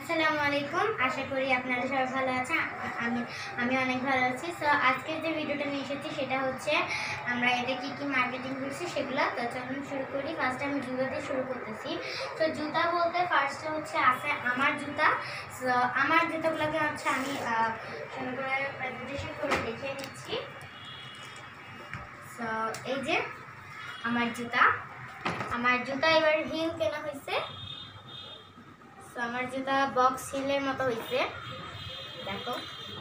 আসসালামু আলাইকুম। আশা করি আপনারা সবাই ভালো আছেন। আমি অনেক ভালো আছি। সো আজকে যে ভিডিওটা নিয়ে এসেছি সেটা হচ্ছে আমরা এটা কি মার্কেটিং করছি সেগুলো। তো চলুন শুরু করি। ফার্স্টে আমি জুতা দিয়ে শুরু করতেছি। তো জুতা বলতে ফার্স্টে হচ্ছে আছে আমার জুতা। সো আমার জুতাগুলোকে হচ্ছে আমি সুন্দর করে প্রেজেন্টেশন করে দেখিয়ে নিচ্ছি। সো এই যে আমার জুতা এবার হিল কেনা হয়েছে। আমার জুতা বক্স হিলের মতো হয়েছে, দেখো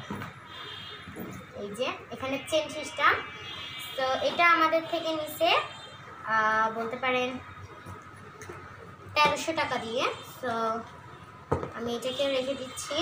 এই যে এখানে চেন সিস্টেম। তো এটা আমাদের থেকে নিছে বলতে পারেন 1300 টাকা দিয়ে। তো আমি এটাকে রেখে দিচ্ছি।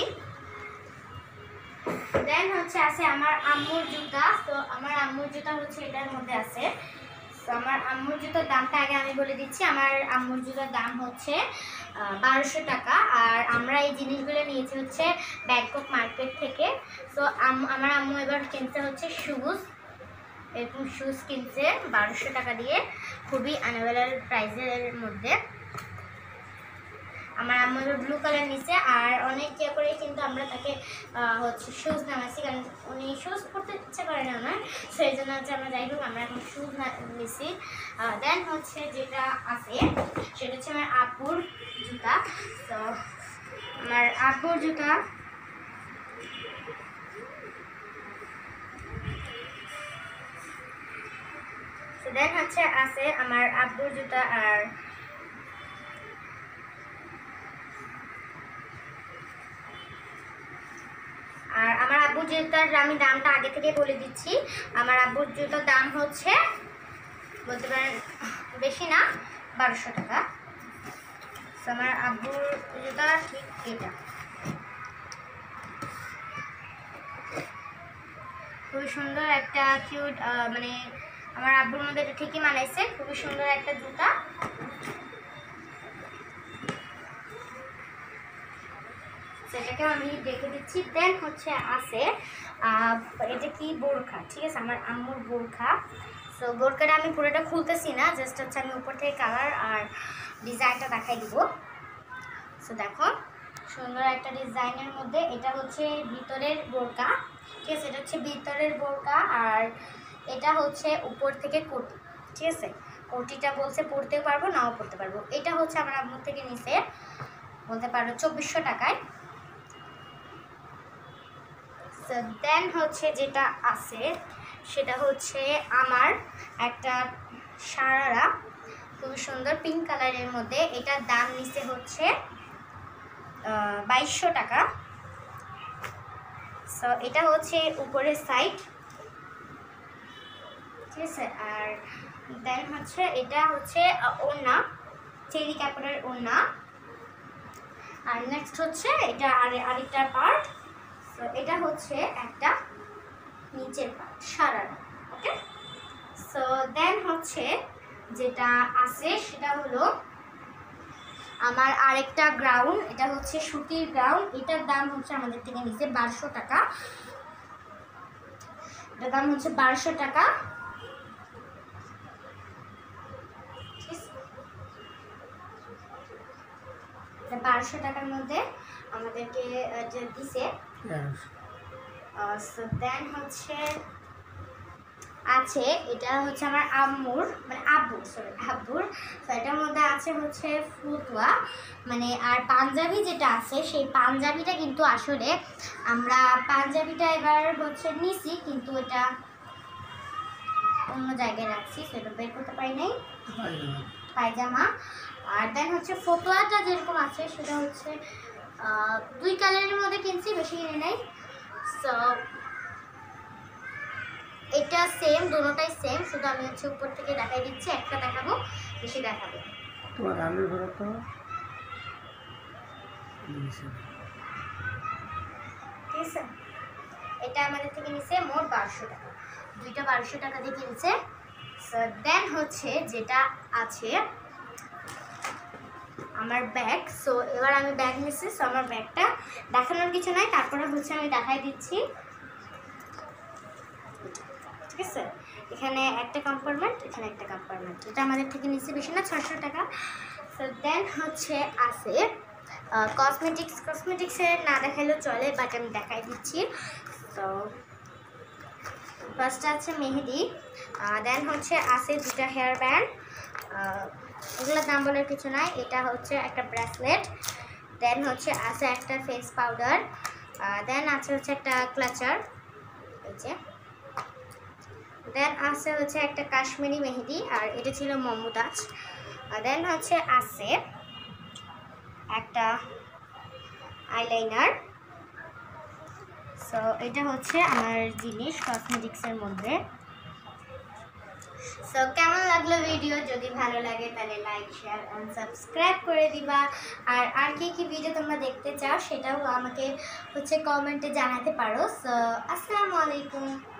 দেন হচ্ছে আছে আমার আম্মুর জুতা। তো আমার আম্মুর জুতা হচ্ছে এটার মধ্যে আছে। তো আমার আম্মুর জুতার দামটা আগে আমি বলে দিচ্ছি। আমার আম্মুর জুতার দাম হচ্ছে 1200 টাকা। আর আমরা এই জিনিসগুলো নিয়েছি হচ্ছে ব্যাংকক মার্কেট থেকে। তো আমার আম্মু এবার কিনতে হচ্ছে শুজ, এরকম শুজ কিনছে 1200 টাকা দিয়ে, খুবই আনএভেলেবল প্রাইসের মধ্যে। আমার আম্মু এবার ব্লু কালার নিচ্ছে। আর অনেক ইয়ে করে কিন্তু আমরা তাকে হচ্ছে শুজ নামাচ্ছি, কারণ উনি শুজ পরতে ইচ্ছে করে না আমার, সেই জন্য হচ্ছে আমরা যাই হোক আমরা এখন শুজ নিচ্ছি। দেন হচ্ছে যেটা আছে সেটা হচ্ছে আমার আব্বুর জুতা। তো আমার আব্বুর জুতা দেন হচ্ছে আছে আমার আব্বুর জুতা। আর আমার আব্বুর জুতার আমি দামটা আগে থেকে বলে দিচ্ছি। আমার আব্বুর জুতার দাম হচ্ছে বলতে পারেন বেশি না, 1200 টাকা। আমার আব্বুর জুতা ঠিক এটা, খুবই সুন্দর একটা কিউট, মানে আমার আব্বুর মধ্যে এটা ঠিকই মানাইছে, খুবই সুন্দর একটা জুতা। সেটাকে আমি দেখে দিচ্ছি। দেন হচ্ছে আছে এটা কি বোরখা, ঠিক আছে, আমার আম্মুর বোরখা। সো বোরখাটা আমি পুরোটা খুলতেছি না, জাস্ট হচ্ছে আমি উপর থেকে কালার আর ডিজাইনটা দেখাই দিব। সো দেখো সুন্দর একটা ডিজাইনের মধ্যে, এটা হচ্ছে ভিতরের বোরকা, ঠিক আছে, এটা হচ্ছে ভিতরের বোরকা। আর এটা হচ্ছে উপর থেকে কোটি, ঠিক আছে, কোটিটা বলছে পরতেও পারবো নাও পরতে পারবো। এটা হচ্ছে আমার আম্মুর থেকে নিছে বলতে পারো 2400 টাকায়। সো দেন হচ্ছে যেটা আছে সেটা হচ্ছে আমার একটা সারারা, খুবই সুন্দর পিঙ্ক কালারের মধ্যে। এটার দাম নিচে হচ্ছে 2200 টাকা। সো এটা হচ্ছে উপরের সাইড, ঠিক আছে। আর দেন হচ্ছে এটা হচ্ছে ওড়না, চেরি কাপড়ের ওড়না। আর নেক্সট হচ্ছে এটা আরেকটা পার্ট। তো এটা হচ্ছে একটা নিচের পার্ট সারারা, ওকে। সো দেন হচ্ছে যেটা আছে সেটা হলো আমার আরেকটা গ্রাউন, এটা হচ্ছে সুতির গ্রাউন। এটার দাম হচ্ছে আমাদের থেকে নিচে 1200 টাকা। এটার দাম হচ্ছে 1200 টাকা। 1200 টাকার মধ্যে আমাদেরকে দিছে। দেন হচ্ছে আছে এটা হচ্ছে আমার আব্বুর, তো এটার মধ্যে আছে হচ্ছে ফুতুয়া, মানে আর পাঞ্জাবি যেটা আছে সেই পাঞ্জাবিটা কিন্তু আসলে আমরা পাঞ্জাবিটা এবার হচ্ছে নিছি, কিন্তু এটা অন্য জায়গায় রাখছি, সেটা বের করতে পারি নাই, পায়জামা। আর দেন হচ্ছে ফতুয়াটা যেরকম আছে সেটা হচ্ছে 2 কালারের মধ্যে কিনছি, বেশি কিনে নাই। সো এটা সেম, দুটোটাই সেম, শুধু আমি হচ্ছে উপর থেকে দেখাই দিচ্ছি, একটা দেখাবো, বেশি দেখাবো। তোমার রান্নার ঘর তো ঠিক আছে, এটা আমাদের থেকে নিছে মোট 1200 টাকা, দুইটা 1200 টাকা দিয়ে কিনছে। সো দেন হচ্ছে যেটা আছে আমার ব্যাগ। সো এবার আমি ব্যাগ নিচ্ছি। সো আমার ব্যাগটা দেখানোর কিছু নাই, তারপরে হচ্ছে আমি দেখাই দিচ্ছি, ঠিক আছে। এখানে একটা কম্পার্টমেন্ট, এখানে একটা কম্পার্টমেন্ট, এটা আমাদের থেকে নিচে বেশি না, 600 টাকা। সো দেন হচ্ছে আছে কসমেটিক্সের না দেখালেও চলে, বাট আমি দেখাই দিচ্ছি। তো ফার্স্ট আছে মেহেদি, দেন হচ্ছে আছে দুটা হেয়ার ব্যান্ড, এগুলোর দাম বলার কিছু নাই। এটা হচ্ছে একটা ব্রেসলেট, দেন হচ্ছে আছে একটা ফেস পাউডার, দেন আছে হচ্ছে একটা ক্লাচার, এই যে, দেন আছে হচ্ছে একটা কাশ্মীরি মেহেদি, আর এটা ছিল মমতাজ। দেন হচ্ছে আছে একটা আইলাইনার। সো এটা হচ্ছে আমার জিনিস কসমেটিক্সের মধ্যে। সো কেমন লাগলো ভিডিও? যদি ভালো লাগে তাহলে লাইক, শেয়ার এন্ড সাবস্ক্রাইব করে দিবা। আর কি ভিডিও তোমরা দেখতে চাও সেটাও আমাকে হচ্ছে কমেন্টে জানাতে পারো। সো আসসালামু আলাইকুম।